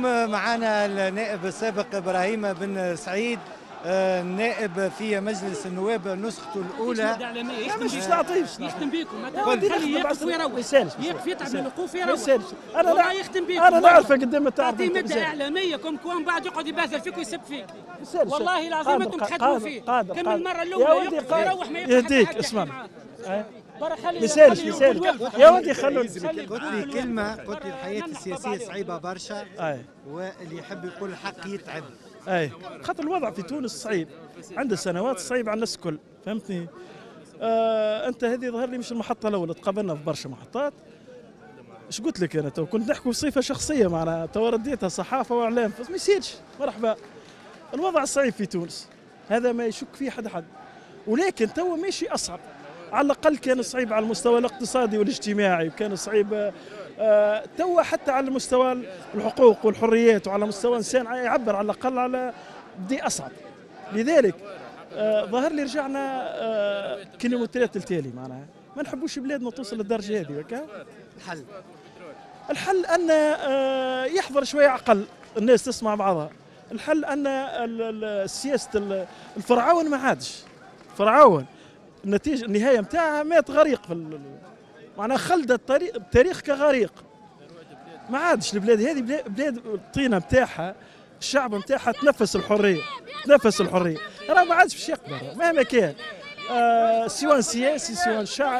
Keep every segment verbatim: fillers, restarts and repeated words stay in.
اليوم معنا النائب السابق إبراهيم بن سعيد، النائب في مجلس النواب نسخته الأولى. مش تعطيش يختم بيكم، خليه يقف ويروح، يقف يتعب من الوقوف ويروح. انا لا يختم بيكم، انا نعرفه قدام التعب. تعطيه مده اعلاميه كم كون بعد يقعد يبهذل فيك ويسب فيك. والله العظيم انتم تخدموا فيه. كم المره الاولى يقف ويروح ما يهديك. اسمع مثالش مثالش يا ودي خلوني. قلت لي كلمه، قلت لي الحياه السياسيه صعيبه برشا، واللي يحب يقول الحق يتعب. اي خاطر الوضع في تونس صعيب، عنده سنوات صعيب على الناس الكل، فهمتني؟ آه انت هذه ظهر لي مش المحطه الاولى، تقابلنا في برشا محطات. ايش قلت لك انا تو كنت نحكي بصفه شخصيه معناها، تو رديتها صحافه واعلام، ما يصيرش. مرحبا. الوضع صعيب في تونس، هذا ما يشك فيه حد حد، ولكن تو ماشي اصعب. على الاقل كان صعيب على المستوى الاقتصادي والاجتماعي، وكان صعيب آه تو حتى على مستوى الحقوق والحريات، وعلى مستوى انسان يعبر على الاقل على بدي اصعب. لذلك آه ظهر لي رجعنا آه كيلومترات التالي، معناها ما نحبوش بلادنا توصل للدرجه هذه. وكا الحل الحل ان آه يحضر شويه عقل الناس تسمع بعضها. الحل ان سياسه الفرعون ما عادش فرعون، النتيجه النهايه نتاعها مات غريق في معناها خلد الطريق التاريخ كغريق. ما عادش البلاد هذه بلاد الطينه نتاعها، الشعب نتاعها تنفس الحريه، تنفس الحريه، راه ما عادش باش يقدر مهما كان آه سواء سياسي سواء شعب.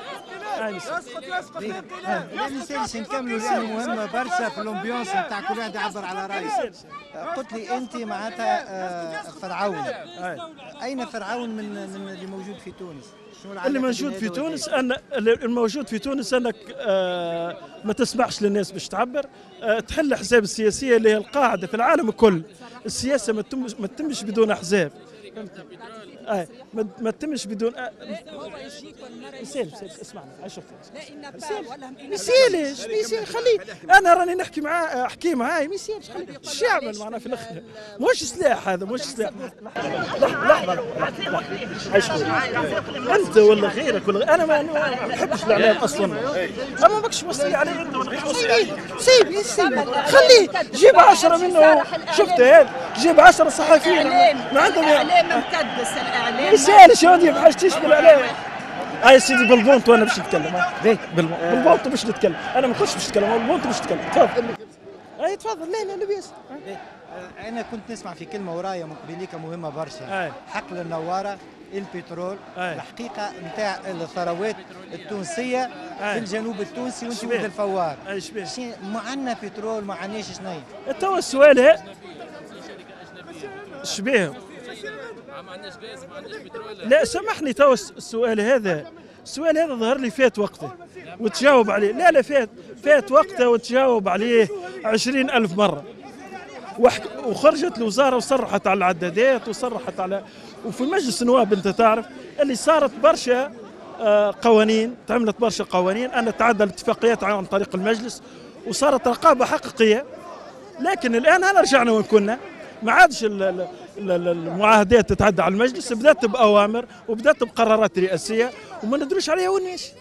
لا نسالش نكملوا لانه مهمه برشا في الامبيونس نتاع كل واحد يعبر على رايه. قلت لي انت معناتها فرعون، اين فرعون من من اللي موجود في تونس؟ اللي موجود في تونس ان الموجود في تونس انك آه ما تسمحش للناس باش تعبر، آه تحل الاحزاب السياسيه اللي هي القاعده في العالم الكل. السياسه ما تتمش ما تتمش بدون احزاب. آه ما تتمش بدون آه يسالش اسمعني شوف ما يسالش ما يسالش خليه. انا راني نحكي معاه احكي معاه ما يسالش خليه الشعب معناها في الاخر مش سلاح، هذا مش سلاح. لحظه لحظه انت ولا غيرك ولا انا ما نحبش الاعلام اصلا، اما ماكش موصي عليه انت ولا سيب سيب خليه جيب عشرة منه. شفت هذا جيب عشرة صحفيين ما عندهم اعلام مكدس. الاعلام يسالش يا ودي بحاجتيش بالاعلام. هاي سيدي بالبونت وانا باش نتكلم. باهي بالبونت باش نتكلم، انا ما كنتش باش نتكلم بالبونت باش نتكلم. تفضل. اي تفضل. لا لا لاباس. انا كنت نسمع في كلمه ورايا مقبليك مهمه برشا، حقل النواره، البترول. أي. الحقيقه نتاع الثروات التونسيه أي. في الجنوب التونسي وانت ولد الفوار. اي شبيه ما عندنا بترول ما عندناش شنيا. تو السؤال هذا شبيه ما عندناش غاز ما عندناش بترول. لا سامحني تو السؤال هذا السؤال هذا ظهر لي فات وقته وتجاوب عليه. لا لا فات فات وقته وتجاوب عليه عشرين ألف مرة. وخرجت الوزارة وصرحت على العدادات وصرحت على وفي مجلس النواب انت تعرف اللي صارت برشا قوانين، تعملت برشا قوانين ان تعدى الاتفاقيات عن طريق المجلس وصارت رقابة حقيقية. لكن الآن هنا رجعنا وين كنا، ما عادش المعاهدات تتعدى على المجلس، بدات باوامر وبدات بقرارات رئاسيه وما ندروش عليها وين ماشي.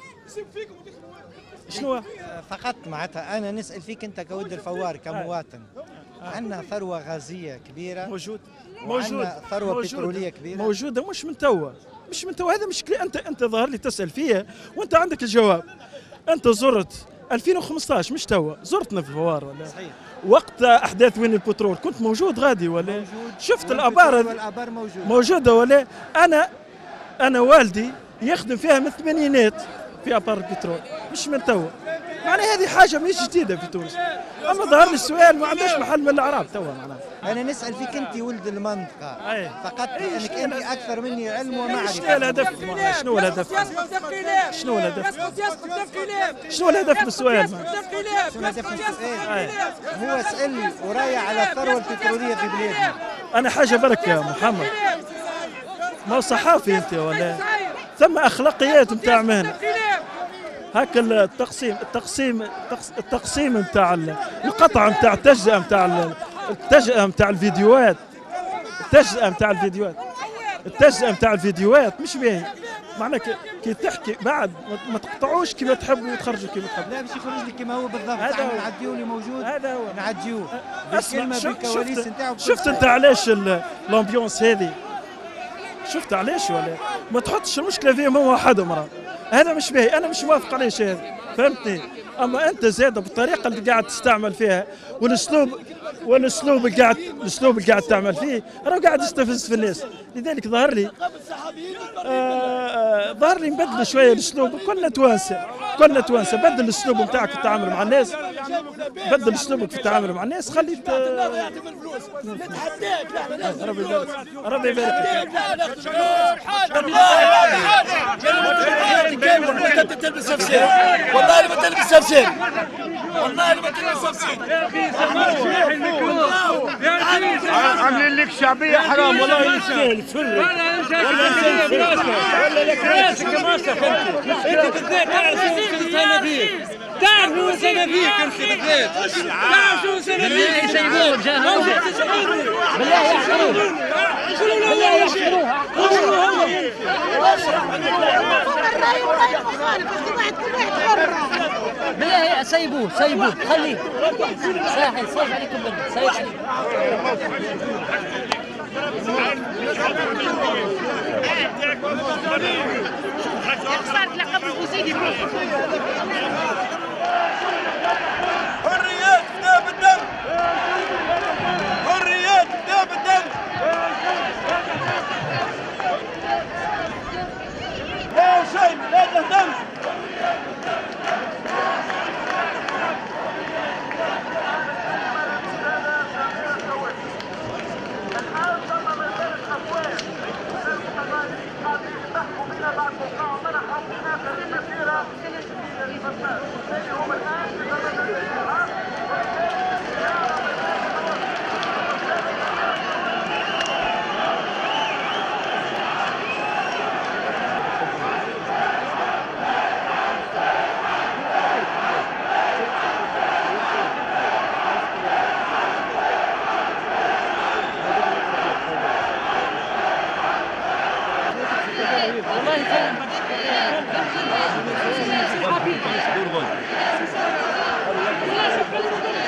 شنو فقط معناتها انا نسال فيك انت كولد الفوار كمواطن، عندنا ثروه غازيه كبيره موجود موجود ثروه موجود بتروليه كبيره موجوده مش من توا مش من توا. هذا مشكله انت انت ظاهر لي تسال فيها وانت عندك الجواب. انت زرت ألفين وخمسطاش مش توا، زرتنا في الفوار ولا صحيح وقت احداث وين البترول كنت موجود غادي ولا موجود. شفت الابار والابار موجود. موجوده ولا انا انا والدي يخدم فيها من الثمانينات في ابار البترول مش من توا. يعني هذه حاجه مش جديده في تونس. اما ظهر لي السؤال ما عندوش محل من الاعراب توا معناها. انا نسال فيك انت ولد المنطقه. أي. فقط لانك انت اكثر مني علم ومعرفه. شنو الهدف؟ شنو الهدف؟ شنو الهدف؟ شنو الهدف من السؤال؟ شنو الهدف من السؤال؟ هو سأل ورايا على الثروه البتروليه في بلادنا. انا حاجه برك يا محمد، ما هو صحافي انت ولا ثم اخلاقيات نتاع مهنه. هكا التقسيم التقسيم التقسيم نتاع القطع نتاع التجزئه نتاع التجزئه نتاع الفيديوهات التجزئه نتاع الفيديوهات التجزئه نتاع الفيديوهات مش باهي. معناك كي تحكي بعد ما تقطعوش كيما تحبوا وتخرجوا كيما تحبوا. لا باش يخرج لك كيما هو بالضبط. هذا هو نعديو اللي موجود. هذا هو نعديوه بالكلمه بالكواليس نتاعو. شفت انت علاش الامبيونس هذه؟ شفت علاش ولا ما تحطش المشكله فيهم هو وحدهم راه هذا مش باهي. انا مش موافق عليه شيء هذا فهمتني. اما انت زاد بالطريقه اللي قاعد تستعمل فيها والاسلوب والاسلوب اللي قاعد الاسلوب اللي قاعد تعمل فيه راه قاعد يستفز في الناس. لذلك ظهر لي آه ظهر لي نبدل شويه الاسلوب. كلنا توانسه كلنا توانسه. بدل الاسلوب نتاعك في التعامل مع الناس. بدل اسلوبك في التعامل مع الناس. خلي ربي يبارك ربي يبارك فيك. تلبس تفسير والله ما تلبس تفسير والله ما تلبس تفسير عاملين لك شعبيه حرام والله يستاهل تفرق والله ولا لك راسك راسك انت بالذات تعرف شو سنافيك انت بالذات تعرف شو سنافيك يسيبوه جاهزين بالله يحشروه بالله يحشروه بالله سيبوه سيبوه خليه ساحل صرف عليكم بالله سيب عليكم صارت لقب الوزيدي حريات كتاب الدم حريات كتاب الدم لا شيء لا تهتم والله